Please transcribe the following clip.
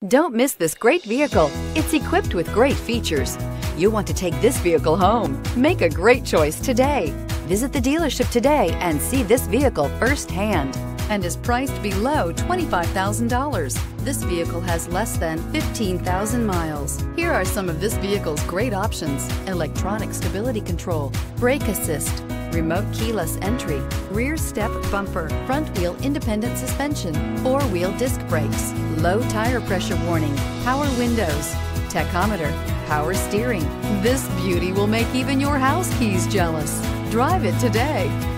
Don't miss this great vehicle. It's equipped with great features. You'll want to take this vehicle home. Make a great choice today. Visit the dealership today and see this vehicle firsthand, and is priced below $25,000. This vehicle has less than 15,000 miles. Here are some of this vehicle's great options: electronic stability control, brake assist, remote keyless entry, rear step bumper, front wheel independent suspension, four-wheel disc brakes, low tire pressure warning, power windows, tachometer, power steering. This beauty will make even your house keys jealous. Drive it today.